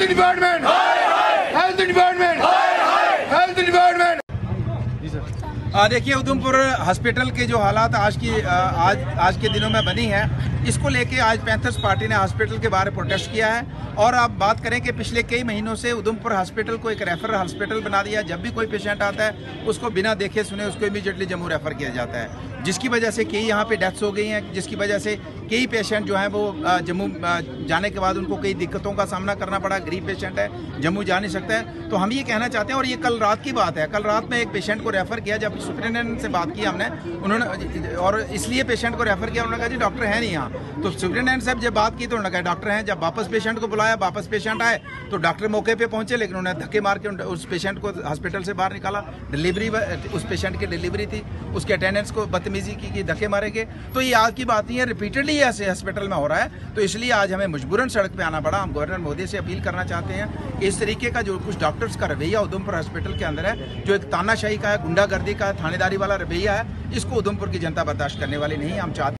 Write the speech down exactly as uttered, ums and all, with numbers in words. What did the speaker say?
Department, health department, health department. देखिए, Udhampur hospital के जो हालात आज की आज आज के दिनों में बनी है, इसको लेके आज पैंथर्स पार्टी ने हॉस्पिटल के बाहर प्रोटेस्ट किया है। और आप बात करें कि पिछले कई महीनों से उधमपुर हॉस्पिटल को एक रेफरल हॉस्पिटल बना दिया। जब भी कोई पेशेंट आता है उसको बिना देखे सुने उसको इमीडिएटली जम्मू रेफर किया जाता है, जिसकी वजह से कई यहाँ पे डेथ्स हो गई हैं, जिसकी वजह से कई पेशेंट जो हैं वो जम्मू जाने के बाद उनको कई दिक्कतों का सामना करना पड़ा। गरीब पेशेंट है, जम्मू जा नहीं सकता है। तो हम ये कहना चाहते हैं, और ये कल रात की बात है, कल रात में एक पेशेंट को रेफर किया, जब सुप्रिटेंडेंट से बात की हमने, उन्होंने और इसलिए पेशेंट को रेफर किया, उन्होंने कहा जी डॉक्टर है नहीं यहाँ। तो सुप्रिटेंडेंट साहब जब बात की तो उन्होंने कहा डॉक्टर हैं। जब वापस पेशेंट को बुलाया, वापस पेशेंट आए तो डॉक्टर मौके पे पहुंचे, लेकिन उन्होंने धक्के मार के उस पेशेंट को हॉस्पिटल से बाहर निकाला। डिलीवरी, उस पेशेंट की डिलीवरी थी, उसके अटेंडेंस को बदतमीजी की कि धक्के मारेंगे। तो ये आज की बात नहीं है, रिपीटेडली ऐसे हॉस्पिटल में हो रहा है। तो इसलिए आज हमें मजबूरन सड़क पे आना पड़ा। हम गवर्नर मोदी से अपील करना चाहते हैं कि इस तरीके का जो कुछ डॉक्टर्स का रवैया उधमपुर हॉस्पिटल के अंदर है, जो एक तानाशाही का है, गुंडागर्दी का है, थानेदारी वाला रवैया है, इसको उधमपुर की जनता बर्दाश्त करने वाली नहीं। हम चाहते